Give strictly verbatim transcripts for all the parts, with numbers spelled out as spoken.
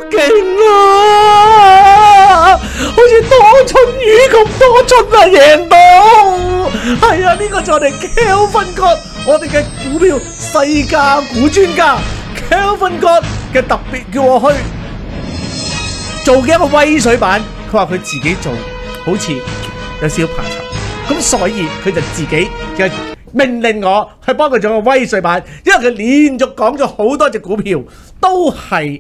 勁啊！好似多春魚咁多春啊，贏到！係啊，呢個就我哋 Kelvin God，我哋嘅股票細價股專家 Kelvin God 嘅特別叫我去做嘅一個威水版。佢話佢自己做好似有少少怕醜，咁所以佢就自己嘅命令我去幫佢做個威水版，因為佢連續講咗好多隻股票都係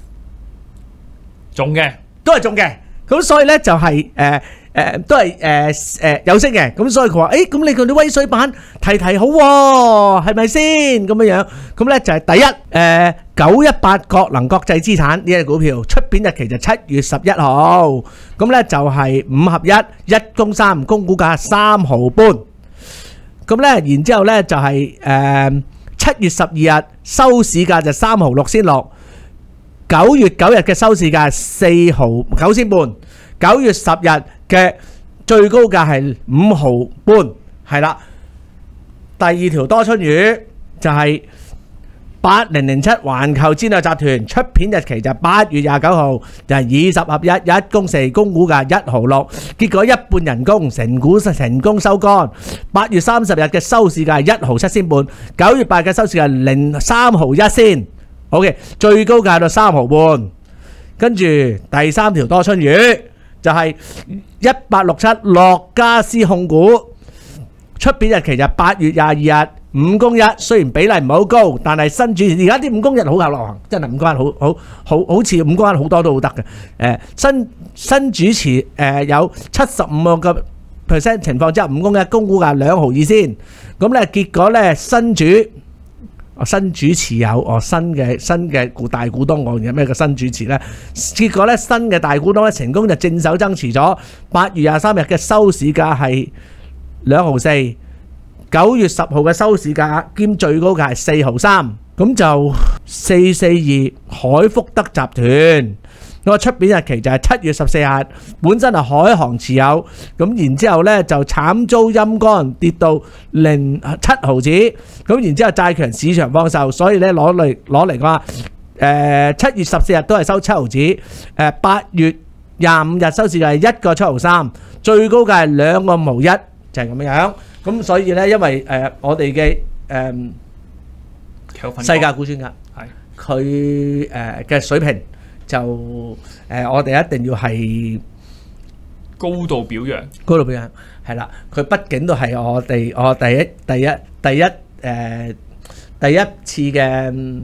中嘅， 都係中嘅，咁所以咧就係誒誒都係誒誒有升嘅，咁所以佢話誒咁你佢啲威水版提提好喎，係咪先咁樣樣？咁咧就係第一誒九一八國能國際資產呢隻股票出片日期就七月十一號，咁咧就係五合一一公三，公股價三毫半。咁咧，然之後咧就係誒七月十二日收市價就三毫六先落，九月九日嘅收市價四毫九先半，九月十日嘅最高價係五毫半，係啦。第二條多春魚就係八零零七環球戰略集團出片日期就八月廿九號，就係二十合一一公四，公股價一毫六，結果一半人工成股成功收乾。八月三十日嘅收市價係一毫七仙半，九月八嘅收市價零三毫一仙。OK， 最高價到三毫半。跟住第三條多春魚就係一八六七樂家私控股出片日期就八月廿二日。五公一雖然比例唔係好高，但係新主持而家啲五公一好流行，真係五公一好好好好似五公一好多都好得嘅。誒新新主持誒有七十五個 percent 情況之下，五公一公股價兩毫二先。咁咧結果咧新主哦新主持有哦新嘅新嘅股大股東，我有咩個新主持咧？結果咧新嘅大股東咧成功就正手增持咗。八月廿三日嘅收市價係兩毫四。九月十號嘅收市價兼最高價係四毫三，咁就四四二海福德集團，個出片日期就係七月十四日，本身係海航持有，咁然之後咧就慘遭陰乾跌到零七毫子，咁然之後債權市場放售，所以咧攞嚟攞嚟講，誒七月十四日都係收七毫子，誒八月廿五日收市價係一個七毫三，最高價係兩個五毫一，就係咁樣。咁所以咧，因為誒我哋嘅誒細價股專家，係佢誒嘅水平就誒我哋一定要係高度表揚， 高度表揚係啦。佢畢竟都係我哋我第一第一第一誒第一次嘅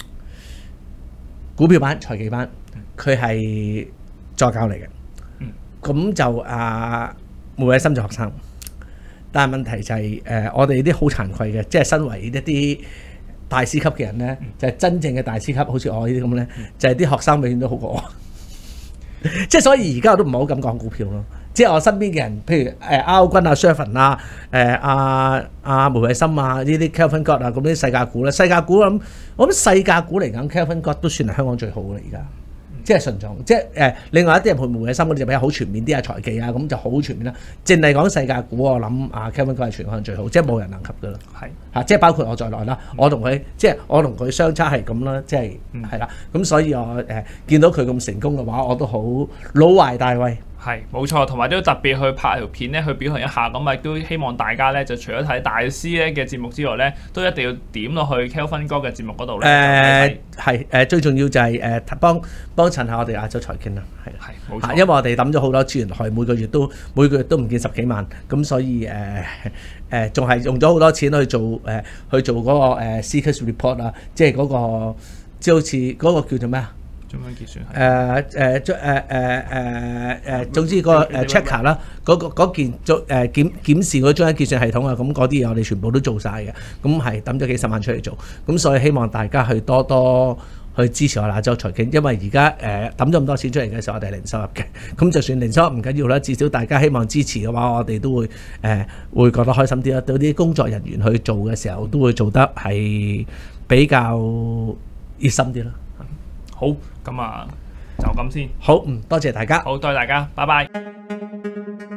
股票班財技班，佢係助教嚟嘅。咁就啊每位深圳學生。但係問題就係誒，我哋啲好慚愧嘅，即係身為一啲大師級嘅人咧，就係真正嘅大師級，好似我呢啲咁咧，就係啲學生永遠都好過我。即係所以而家我都唔係好敢講股票咯。即係我身邊嘅人，譬如誒歐君啊、Shervin 啊、誒阿阿梅偉森啊呢啲 Kelvin God 啊咁啲細價股咧，細價股我諗我諗細價股嚟講 Kelvin God 都算係香港最好嘅啦而家。即係順從，即係誒，另外一啲人配梅偉森嗰啲就比較好全面啲啊，財技啊咁就好全面啦。淨係講世界股，我諗啊 Kelvin 哥係全香最好，即係冇人能及噶啦。係嚇，即係包括我在內啦。我同佢即係我同佢相差係咁啦，即係係啦。咁所以我誒見到佢咁成功嘅話，我都好老懷大慰。 係冇錯，同埋都特別去拍條片咧，去表揚一下。咁啊，都希望大家咧，就除咗睇大師咧嘅節目之外咧，都一定要點落去 Kelvin 哥嘅節目嗰度咧。誒係誒，最重要就係誒幫幫襯下我哋亞洲財經啦，係係冇錯。 因為我哋抌咗好多資源落去，每個月都每個月都唔見十幾萬，咁所以誒誒仲係用咗好多錢去做誒去做嗰個誒 Seekers Report 啊，即係嗰個即係好似嗰個叫做咩啊？中央結算係誒誒誒誒誒誒，總之個誒 checker 啦，嗰個嗰件做誒檢檢視嗰中央結算系統啊，咁嗰啲嘢我哋全部都做晒嘅，咁係抌咗幾十萬出嚟做，咁所以希望大家去多多去支持我亞洲財經，因為而家誒抌咗咁多錢出嚟嘅時候，我哋係零收入嘅，咁就算零收入唔緊要啦，至少大家希望支持嘅話，我哋都會誒、呃、會覺得開心啲啦。對啲工作人員去做嘅時候，都會做得係比較熱心啲啦。 好，咁啊，就咁先。 好，嗯，多謝大家。 好，多謝大家，拜拜。